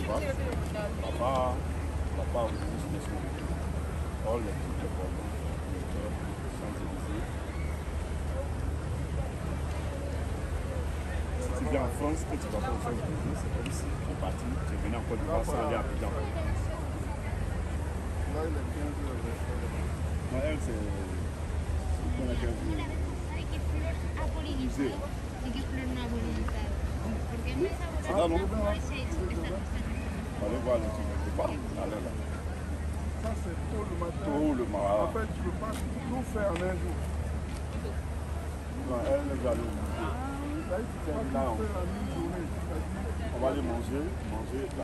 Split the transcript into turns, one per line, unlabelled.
Papa au ministre de Sécurité. All les trucs de Bordeaux, les Champs-Élysées. Si tu viens en France, que tu vas pas aux Champs-Élysées, c'est comme si tu es parti, tu es venu en Côte d'Ivoire sans aller à Abidjan.
Là, il est 15 heures.
Non, elle, c'est. C'est qu'on a 15 heures. Musée. C'est là, non? Allez voir le truc quelque part. Allez là.
Ça, c'est tôt le matin.
Tôt le matin.
En fait, tu ne peux pas tout faire en un jour.
Non, elle va aller au musée.
Là, tu peux pas tout faire en une journée.
On va aller manger.